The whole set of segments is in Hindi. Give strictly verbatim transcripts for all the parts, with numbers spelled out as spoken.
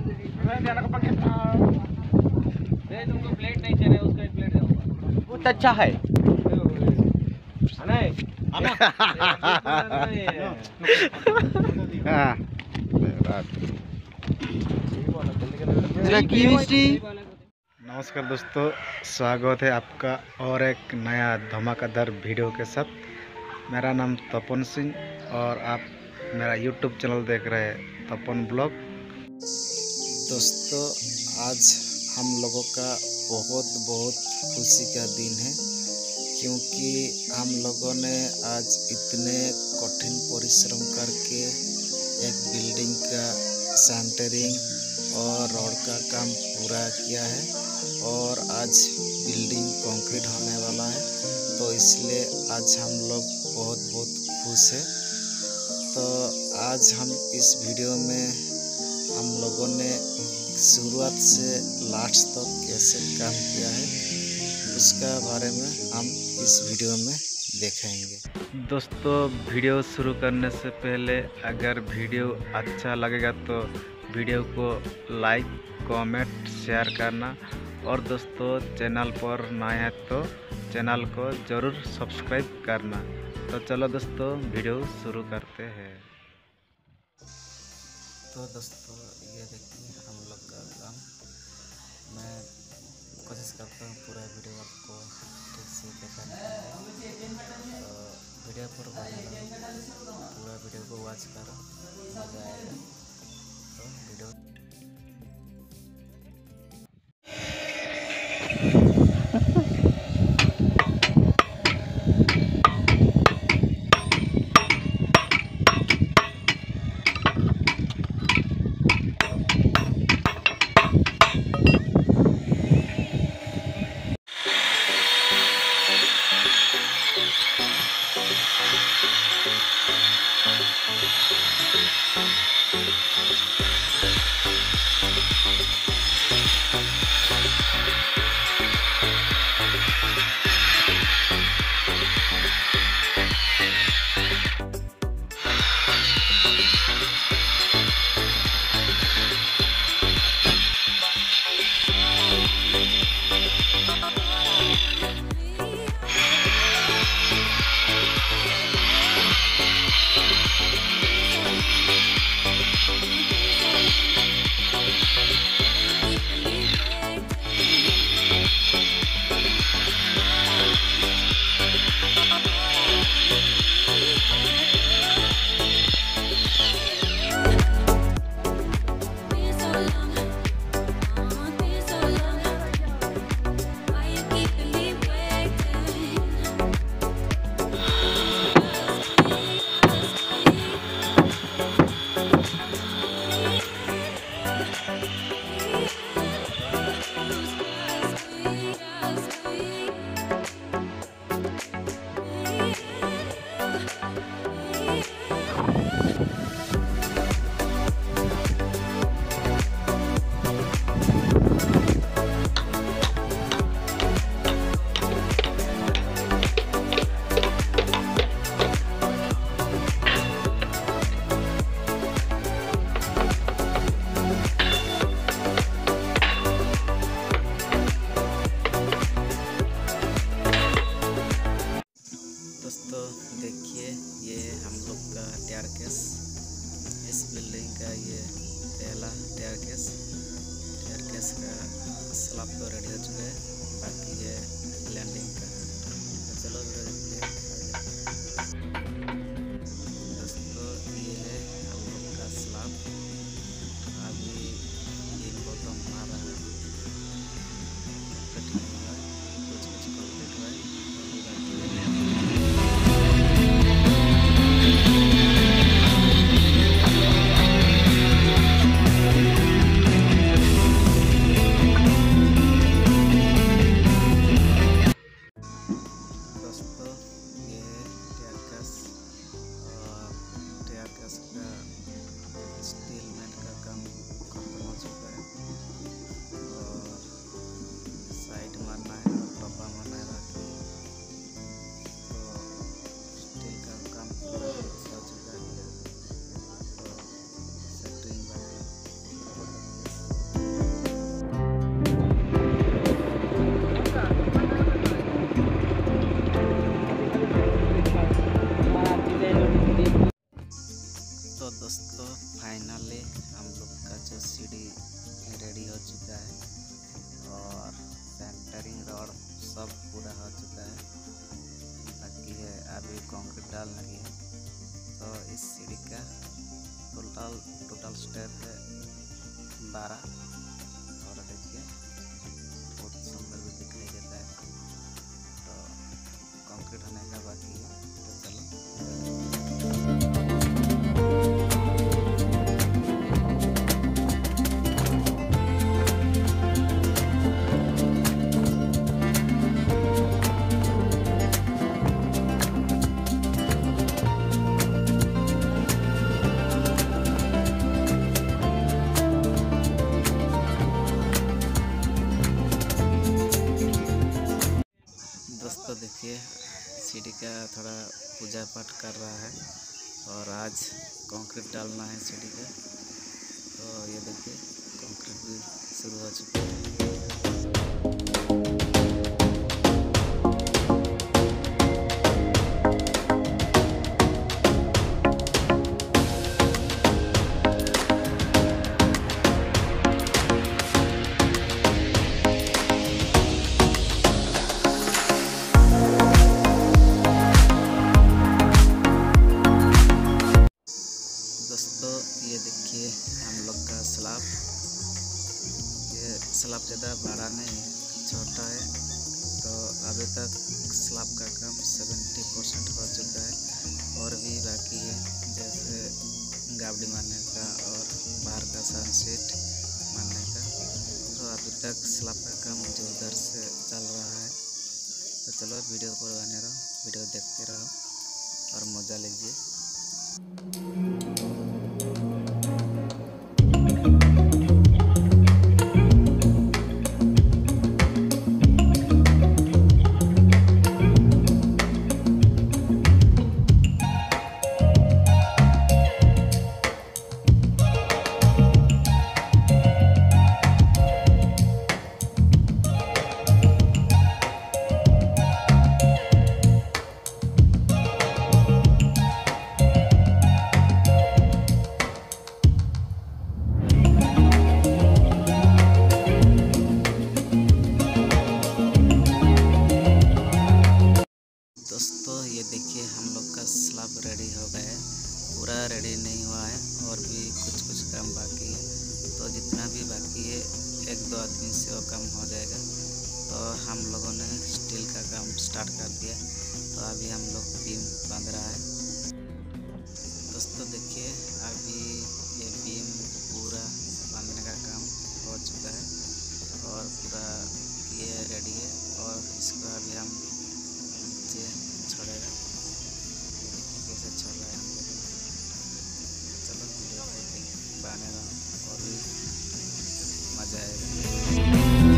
तुमको प्लेट नहीं चाहिए, उसका एक प्लेट दो। बहुत अच्छा है। नमस्कार दोस्तों, स्वागत है आपका और एक नया धमाकेदार वीडियो के साथ। मेरा नाम तपन सिंह और आप मेरा यूट्यूब चैनल देख रहे हैं तपन ब्लॉग। दोस्तों, आज हम लोगों का बहुत बहुत खुशी का दिन है, क्योंकि हम लोगों ने आज इतने कठिन परिश्रम करके एक बिल्डिंग का सेंटरिंग और रोड का काम पूरा किया है और आज बिल्डिंग कंक्रीट होने वाला है। तो इसलिए आज हम लोग बहुत बहुत खुश हैं। तो आज हम इस वीडियो में हम लोगों ने शुरुआत से लास्ट तक कैसे काम किया है उसका बारे में हम इस वीडियो में देखेंगे। दोस्तों, वीडियो शुरू करने से पहले अगर वीडियो अच्छा लगेगा तो वीडियो को लाइक कमेंट शेयर करना, और दोस्तों चैनल पर नए हैं तो चैनल को ज़रूर सब्सक्राइब करना। तो चलो दोस्तों, वीडियो शुरू करते हैं। तो दोस्तों, ये देखिए हम लोग का काम। मैं कोशिश करता हूँ पूरा वीडियो आपको ठीक से दिखाने के लिए। तो वीडियो पर बने रहो, पूरा वीडियो को वॉच करो, मज़ा आएगा। तो वीडियो देखिए, ये हम लोग का स्टेयरकेस, इस बिल्डिंग का ये पहला स्टेयरकेस स्टेयरकेस का स्लैब तो रेडी हो चुका है, बाकी ये लैंडिंग का। तो चलो देखिए दोस्तों, ये है हम लोग का स्लैब। अभी ये तो हमारा कुछ कुछ कंप्लीट हुआ है। तारा, और देखिए बहुत सुंदर भी दिखाई देता है। तो कंक्रीट होने का बाकी है, तो चलो दोस्तों देखिए सीढ़ी का थोड़ा पूजा पाठ कर रहा है और आज कंक्रीट डालना है सीढ़ी का। तो ये देखिए कंक्रीट भी शुरू हो चुका है। दोस्तों ये देखिए हम लोग का स्लैब, ये स्लैब ज़्यादा बड़ा नहीं है, छोटा है। तो अभी तक स्लैब का काम सत्तर परसेंट हो चुका है और भी बाकी है, जैसे गावड़ी मारने का और बाहर का सनसेट मारने का। तो अभी तक स्लैब का काम जोरदार से चल रहा है। तो चलो वीडियो पर बने रहो, वीडियो देखते रहो और मज़ा लीजिए। दोस्तों ये देखिए हम लोग का स्लैब रेडी हो गया है, पूरा रेडी नहीं हुआ है और भी कुछ कुछ काम बाकी है। तो जितना भी बाकी है एक दो आदमी से वो काम हो जाएगा। तो हम लोगों ने स्टील का काम स्टार्ट कर दिया। तो अभी हम लोग बीम बांध रहा है। दोस्तों देखिए अभी ये बीम पूरा बांधने का काम हो चुका है और पूरा ये रेडी है और इसको अभी हम नीचे छोड़ेगा। ये देखिए कैसे छोड़ रहा है हम लोग। चलो वीडियो को बने रहो और भी मज़ा आएगा।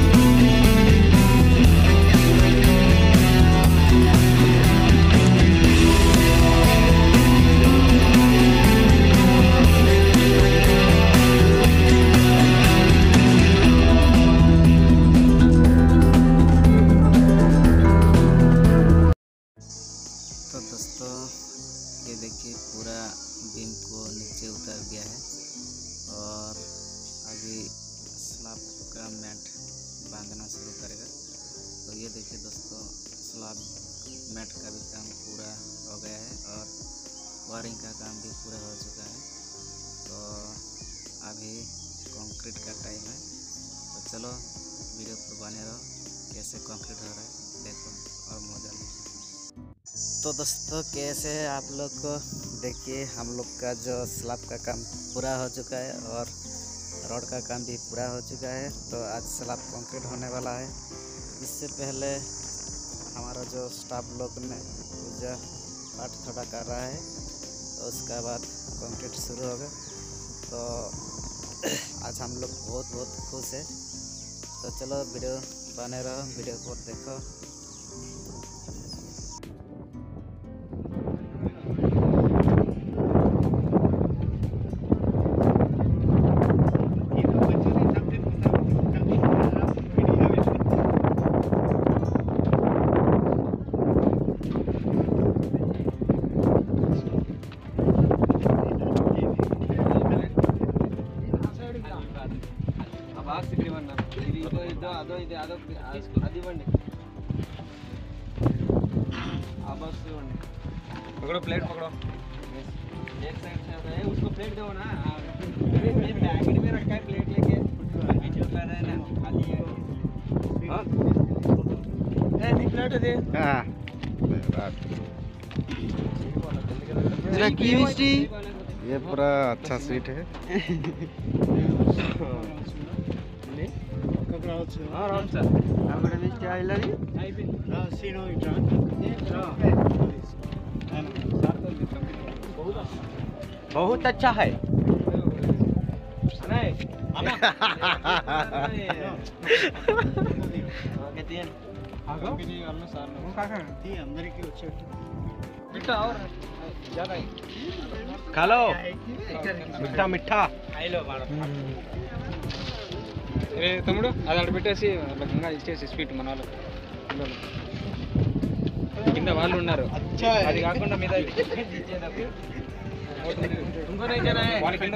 तो दोस्तों ये देखिए पूरा बीम को नीचे उतर गया है और अभी स्लैब का मैट बांधना शुरू करेगा। तो ये देखिए दोस्तों स्लैब मैट का भी काम पूरा हो गया है और वायरिंग का काम भी पूरा हो चुका है। तो अभी कंक्रीट का टाइम है। तो चलो वीडियो पर बने रहो, कैसे कंक्रीट हो रहा है देखो और मजा लो। तो दोस्तों कैसे है आप लोग को, देखिए हम लोग का जो स्लैब का काम पूरा हो चुका है और रोड का काम भी पूरा हो चुका है। तो आज स्लैब कंक्रीट होने वाला है। इससे पहले हमारा जो स्टाफ लोग ने पूजा पाठ थोड़ा कर रहा है, तो उसके बाद कंक्रीट शुरू होगा। तो आज हम लोग बहुत बहुत खुश है। तो चलो वीडियो बने रहो, वीडियो को देखो। బాక్స్ ఇవ్వండి, ఇది ఇదో ఇదో అదో ఇది అదో అది ఇవ్వండి, ఆ బాక్స్ ఇవ్వండి। पकड़ो प्लेट पकड़ो, एक साइड से आता है उसको प्लेट दो ना, पैकेट में रखा है प्लेट। हाँ केमिस्ट्री ये पूरा अच्छा स्वीट है। बहुत अच्छा है। खा लो मिठा मिठा తమ్ముడు అది అక్కడ పెట్టేసి గంగా ఇచ్చేసి స్వీట్ మన వాళ్ళు పిల్లలు కింద వాళ్ళు ఉన్నారు అది కాకుండా మీద వాళ్ళ కింద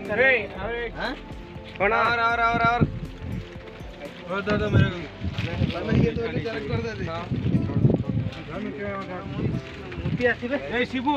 शिबू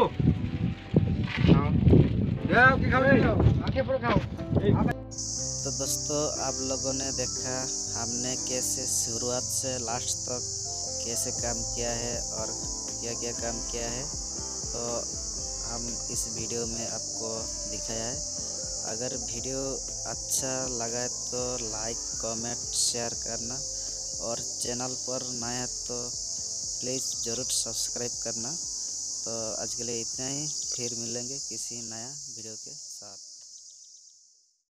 तो दोस्तों आप लोगों ने देखा हमने कैसे शुरुआत से लास्ट तक कैसे काम किया है और क्या क्या काम किया है, तो हम इस वीडियो में आपको दिखाया है। अगर वीडियो अच्छा लगा तो लाइक कमेंट शेयर करना और चैनल पर नया है तो प्लीज़ ज़रूर सब्सक्राइब करना। तो आज के लिए इतना ही, फिर मिलेंगे किसी नया वीडियो के साथ।